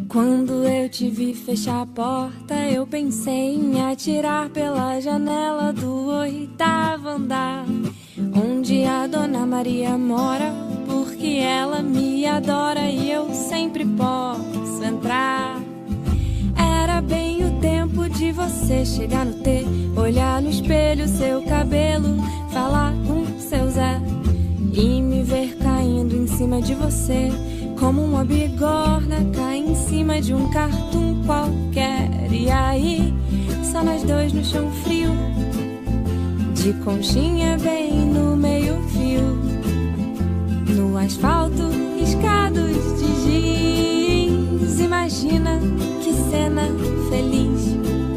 Quando eu te vi fechar a porta, eu pensei em atirar pela janela do 8º andar, onde a Dona Maria mora, porque ela me adora e eu sempre posso entrar. Era bem o tempo de você chegar no T, olhar no espelho seu cabelo, falar com seu Zé e me ver caindo em cima de você, como uma bigorna cai em cima de um cartoon qualquer. E aí, só nós dois no chão frio, de conchinha bem no meio-fio, no asfalto riscados de giz. Imagina que cena feliz.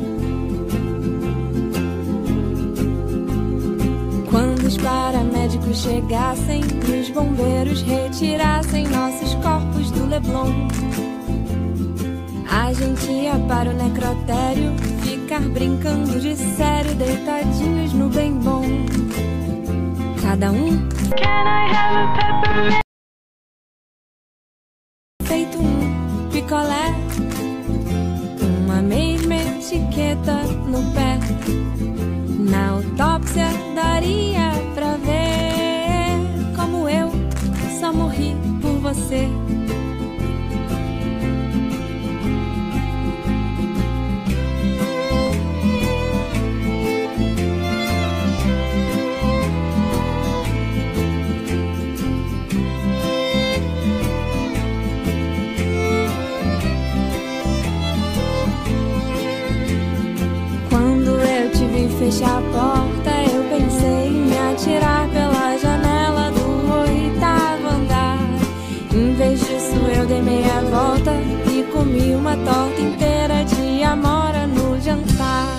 Quando os paramédicos chegassem e os bombeiros retirassem nossos corpos do Leblon, a gente ia para o necrotério ficar brincando de sério, deitadinhos no bem bom. Cada um Can I have a peppermint? Feito um picolé, uma mesma etiqueta no pé. Na autópsia daria pra ver como eu só morri por você. Fechar a porta, eu pensei em me atirar pela janela do 8º andar. Em vez disso eu dei meia volta e comi uma torta inteira de amora no jantar.